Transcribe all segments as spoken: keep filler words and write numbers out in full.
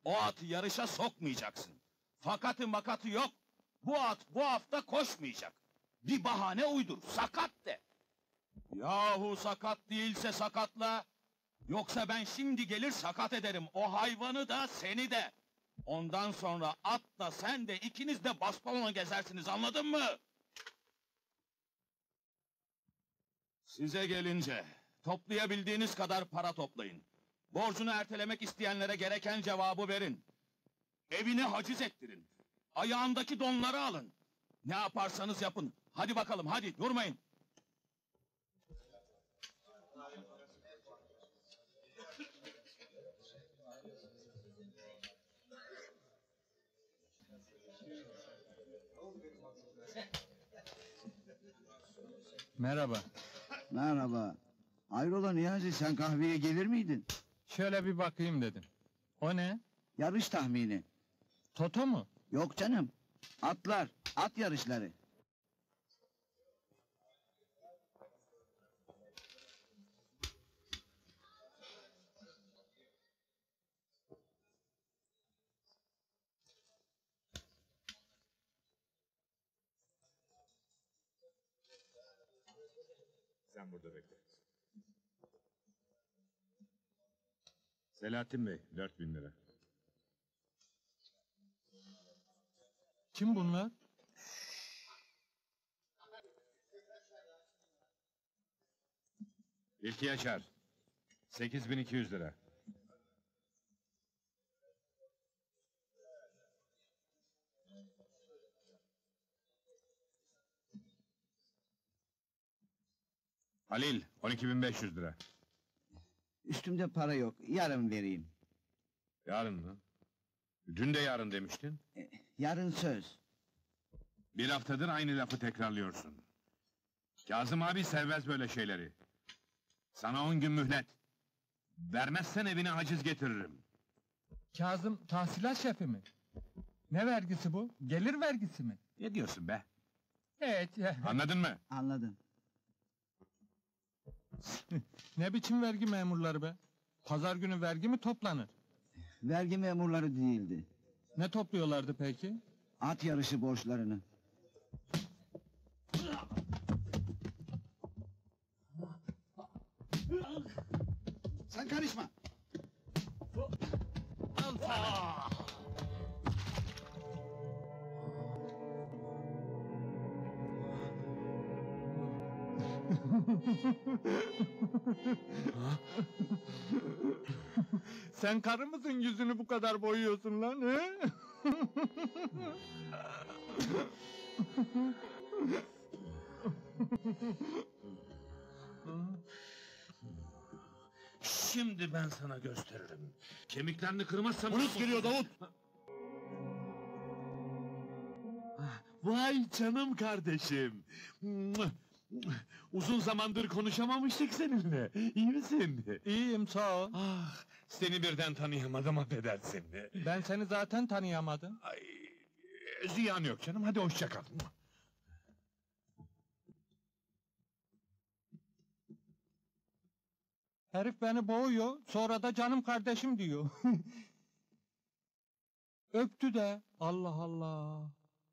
O atı yarışa sokmayacaksın. Fakatı makatı yok. Bu at bu hafta koşmayacak. Bir bahane uydur, sakat de. Yahu sakat değilse sakatla. Yoksa ben şimdi gelir sakat ederim o hayvanı da seni de. Ondan sonra at da sen de ikiniz de basbalona gezersiniz, anladın mı? Size gelince toplayabildiğiniz kadar para toplayın. Borcunu ertelemek isteyenlere gereken cevabı verin. Evini haciz ettirin. Ayağındaki donları alın. Ne yaparsanız yapın. Hadi bakalım, hadi durmayın. Merhaba. Merhaba. Hayrola Niyazi, sen kahveye gelir miydin? Şöyle bir bakayım dedim. O ne? Yarış tahmini. Toto mu? Yok canım. Atlar, at yarışları. Sen burada bekle. Selahattin Bey, dört bin lira. Kim bunlar? İlki Yaşar, sekiz bin iki yüz lira. Halil, on iki bin beş yüz lira. Üstümde para yok, yarın vereyim. Yarın mı? Dün de yarın demiştin. E, yarın söz. Bir haftadır aynı lafı tekrarlıyorsun. Kazım abi sevmez böyle şeyleri. Sana on gün mühlet. Vermezsen evine haciz getiririm. Kazım tahsilat şefi mi? Ne vergisi bu? Gelir vergisi mi? Ne diyorsun be? Evet. Anladın mı? Anladım. Ne biçim vergi memurları be? Pazar günü vergi mi toplanır? Vergi memurları değildi. Ne topluyorlardı peki? At yarışı borçlarını. Sen karışma. Sen karı mısın yüzünü bu kadar boyuyorsun lan he? Şimdi ben sana gösteririm. Kemiklerini kırmazsam... Polis geliyor Davut! Vay canım kardeşim! Uzun zamandır konuşamamıştık seninle. İyi misin? İyiyim sağ ol. Ah, seni birden tanıyamadım, affedersin. Ben seni zaten tanıyamadım. Ay, ziyan yok canım, hadi hoşça kal. Herif beni boğuyor, sonra da canım kardeşim diyor. Öptü de, Allah Allah.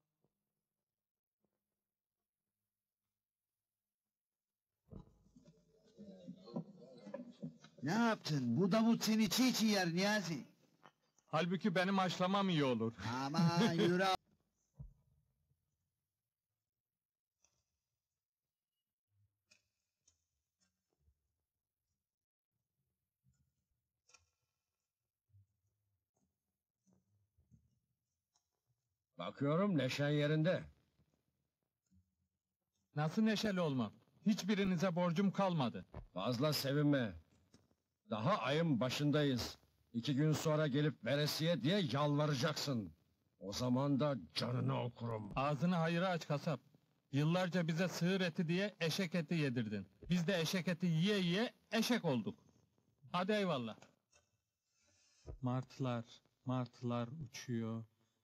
Ne yaptın? Bu Davut seni çiğ çiğ yer Niyazi. Halbuki benim haşlamam iyi olur. Aman yürü. Bakıyorum neşen yerinde. Nasıl neşeli olmam? Hiçbirinize borcum kalmadı. Fazla sevinme. Daha ayın başındayız. İki gün sonra gelip veresiye diye yalvaracaksın. O zaman da canını okurum. Ağzını hayıra aç kasap. Yıllarca bize sığır eti diye eşek eti yedirdin. Biz de eşek eti yiye yiye eşek olduk. Hadi eyvallah. Martılar, martılar uçuyor.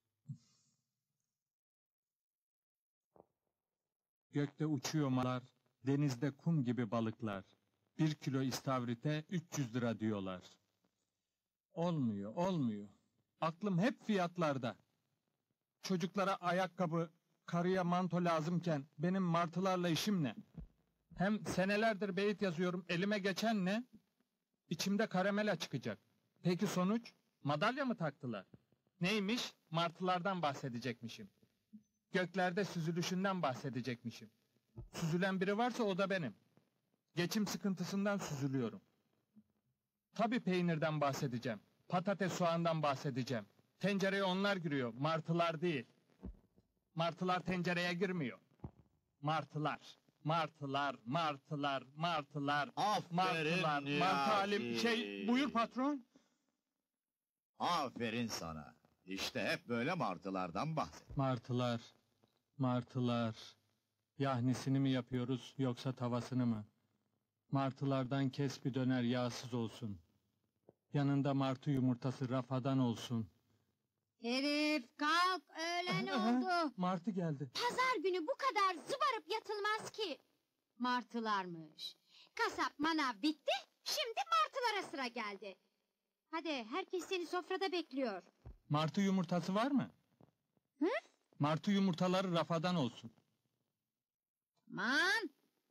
Gökte uçuyor malar, denizde kum gibi balıklar. Bir kilo istavrite üç yüz lira diyorlar. Olmuyor, olmuyor. Aklım hep fiyatlarda. Çocuklara ayakkabı, karıya manto lazımken benim martılarla işim ne? Hem senelerdir beyit yazıyorum, elime geçen ne? İçimde karamela çıkacak. Peki sonuç? Madalya mı taktılar? Neymiş? Martılardan bahsedecekmişim. Göklerde süzülüşünden bahsedecekmişim. Süzülen biri varsa o da benim. Geçim sıkıntısından süzülüyorum. Tabii peynirden bahsedeceğim. Patates soğandan bahsedeceğim. Tencereye onlar giriyor, martılar değil. Martılar tencereye girmiyor. Martılar, martılar, martılar, martılar, Aferin martılar, Niyazi. martı halim... Şey, buyur patron. Aferin sana. İşte hep böyle martılardan bahset. Martılar, martılar. Yahnisini mi yapıyoruz yoksa tavasını mı? Martılardan kes bir döner yağsız olsun. Yanında martı yumurtası rafadan olsun. Herif kalk, öğlen oldu. Martı geldi. Pazar günü bu kadar zıbarıp yatılmaz ki. Martılarmış. Kasap manav bitti, şimdi martılara sıra geldi. Hadi, herkes seni sofrada bekliyor. Martı yumurtası var mı? Hı? Martı yumurtaları rafadan olsun. Aman!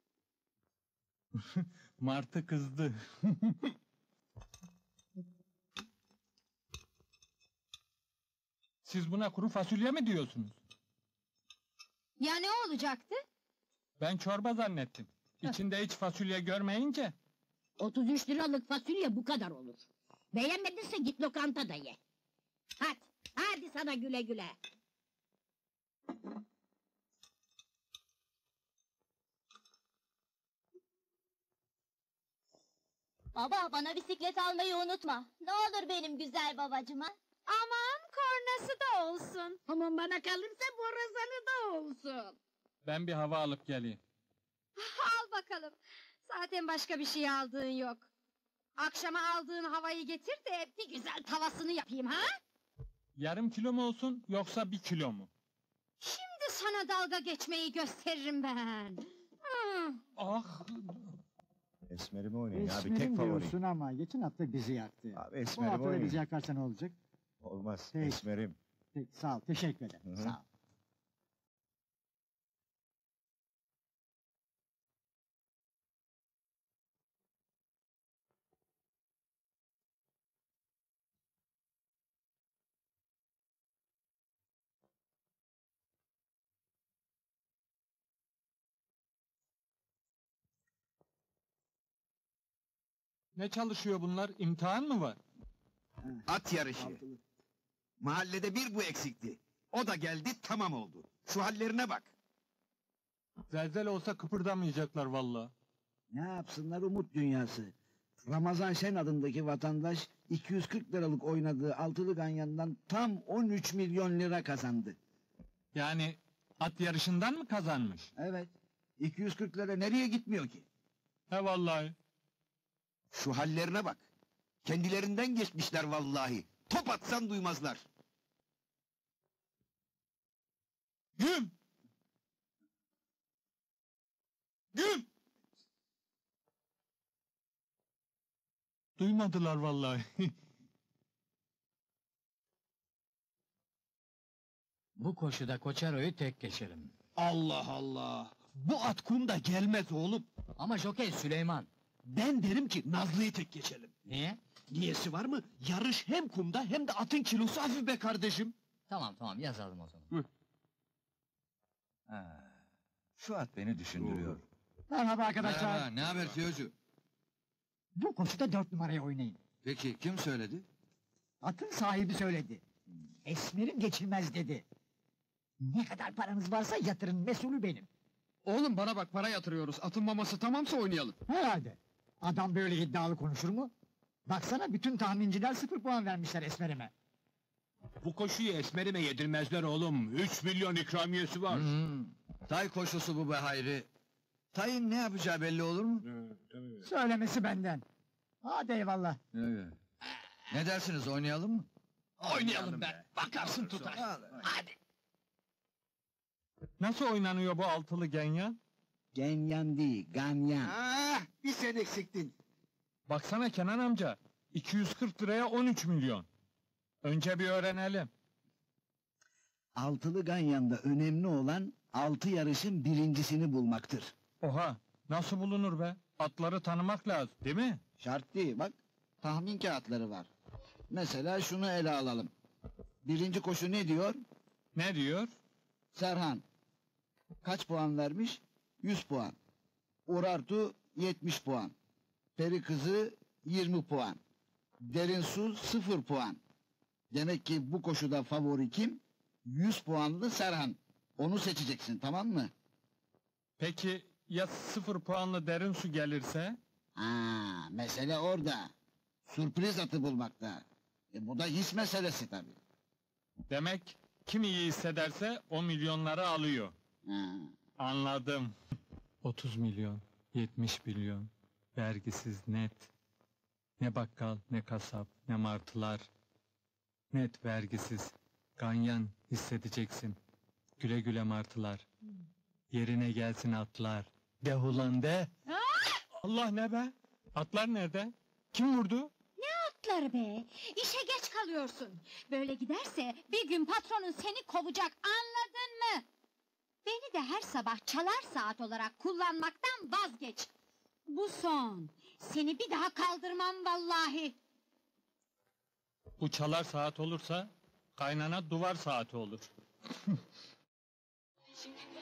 Martı kızdı. Siz buna kuru fasulye mi diyorsunuz? Ya ne olacaktı? Ben çorba zannettim. İçinde hiç fasulye görmeyince. otuz üç liralık fasulye bu kadar olur. Beğenmedinse git lokantada ye. Hadi, hadi sana güle güle. Baba bana bisiklet almayı unutma. Ne olur benim güzel babacıma. Aman kornası da olsun. Aman bana kalırsa borazanı da olsun. Ben bir hava alıp geleyim. Al bakalım. Zaten başka bir şey aldığın yok. Akşama aldığın havayı getir de bir güzel tavasını yapayım ha? Yarım kilo mu olsun yoksa bir kilo mu? Şimdi sana dalga geçmeyi gösteririm ben. Hı. Ah! Esmerimi oynayın abi, Esmerim tek favori. diyorsun ama geçen hafta bizi yaktı. Abi Bu esmerimi hafta da bizi oynayın. yakarsa ne olacak? Olmaz, Peki. esmerim. Peki, sağ ol, teşekkür ederim. Hı hı. Sağ ol. Ne çalışıyor bunlar? İmtihan mı var? At yarışı. Mahallede bir bu eksikti. O da geldi, tamam oldu. Şu hallerine bak. Zelzel olsa kıpırdamayacaklar vallahi. Ne yapsınlar umut dünyası. Ramazan Şen adındaki vatandaş iki yüz kırk liralık oynadığı altılı ganyandan tam on üç milyon lira kazandı. Yani at yarışından mı kazanmış? Evet. iki yüz kırk lira nereye gitmiyor ki? He vallahi. Şu hallerine bak. Kendilerinden geçmişler vallahi. Top atsan duymazlar. Güm! Güm! Duymadılar vallahi. Bu koşuda Koçero'yu tek geçelim. Allah Allah. Bu at kumda gelmez oğlum. Ama jokey Süleyman. Ben derim ki Nazlı'yı tek geçelim. Niye? Niyesi var mı? Yarış hem kumda hem de atın kilosu hafif be kardeşim. Tamam tamam yazalım o zaman. Ha, şu at beni düşündürüyor. Merhaba arkadaşlar. ne haber Tiyocu? Bu koşuda dört numaraya oynayın. Peki, kim söyledi? Atın sahibi söyledi. Esmerim geçilmez dedi. Ne kadar paranız varsa yatırın, mesulü benim. Oğlum bana bak, para yatırıyoruz. Atın maması tamamsa oynayalım. Herhalde. Adam böyle iddialı konuşur mu? Baksana bütün tahminciler sıfır puan vermişler Esmerime. Bu koşuyu Esmerime yedirmezler oğlum. Üç milyon ikramiyesi var. Hmm, tay koşusu bu be Hayri. Tayın ne yapacağı belli olur mu? Söylemesi benden. Hadi eyvallah. Ne dersiniz, oynayalım mı? Oynayalım be. Bakarsın tutar. Hadi. Nasıl oynanıyor bu altılı genya? Genyan değil, ganyan. Ah, bir sen eksiktin. Baksana Kenan amca. iki yüz kırk liraya on üç milyon. Önce bir öğrenelim. Altılı Ganyan'da önemli olan altı yarışın birincisini bulmaktır. Oha, nasıl bulunur be? Atları tanımak lazım, değil mi? Şart değil, bak tahmin kağıtları var. Mesela şunu ele alalım. Birinci koşu ne diyor? Ne diyor? Serhan. Kaç puan vermiş? yüz puan. Urartu yetmiş puan. Peri kızı yirmi puan. Derin su sıfır puan. Demek ki bu koşuda favori kim? yüz puanlı Serhan. Onu seçeceksin, tamam mı? Peki ya sıfır puanlı derin su gelirse? Ha, mesele orada. Sürpriz atı bulmakta. E, bu da his meselesi tabii. Demek kim iyi hissederse o milyonları alıyor. Ha. Anladım. otuz milyon, yetmiş milyon, vergisiz net. Ne bakkal, ne kasap, ne martılar. Net vergisiz. Ganyan hissedeceksin. Güle güle martılar. Yerine gelsin atlar. De ulan de. Allah ne be? Atlar nerede? Kim vurdu? Atlar be, işe geç kalıyorsun. Böyle giderse bir gün patronun seni kovacak, anladın mı? Beni de her sabah çalar saat olarak kullanmaktan vazgeç. Bu son. Seni bir daha kaldırmam vallahi. Bu çalar saat olursa kaynana duvar saati olur.